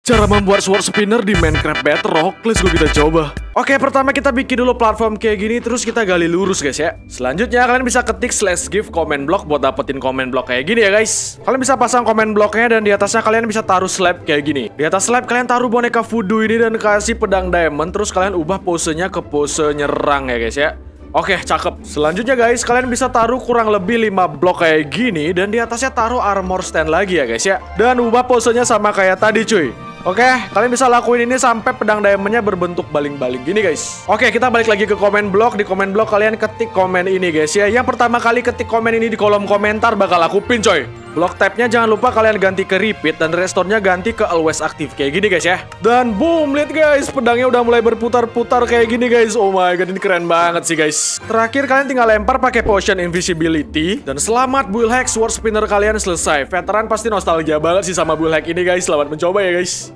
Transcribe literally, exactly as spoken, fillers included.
Cara membuat sword spinner di Minecraft Bedrock. Let's go, kita coba. Oke, pertama kita bikin dulu platform kayak gini, terus kita gali lurus guys ya. Selanjutnya kalian bisa ketik slash give comment block buat dapetin comment block kayak gini ya guys. Kalian bisa pasang comment blocknya dan di atasnya kalian bisa taruh slab kayak gini. Di atas slab kalian taruh boneka voodoo ini dan kasih pedang diamond, terus kalian ubah posenya ke pose nyerang ya guys ya. Oke, cakep. Selanjutnya guys, kalian bisa taruh kurang lebih lima blok kayak gini dan di atasnya taruh armor stand lagi ya guys ya. Dan ubah posenya sama kayak tadi cuy. Oke, kalian bisa lakuin ini sampai pedang diamondnya berbentuk baling-baling gini guys. Oke, kita balik lagi ke komen blok. Di komen blok kalian ketik komen ini guys ya. Yang pertama kali ketik komen ini di kolom komentar bakal aku pin coy. Block tabnya jangan lupa kalian ganti ke repeat dan restore-nya ganti ke always active kayak gini guys ya. Dan boom, lihat guys, pedangnya udah mulai berputar-putar kayak gini guys. Oh my god, ini keren banget sih guys. Terakhir kalian tinggal lempar pakai potion invisibility dan selamat build hack sword spinner kalian selesai. Veteran pasti nostalgia banget sih sama build hack ini guys. Selamat mencoba ya guys.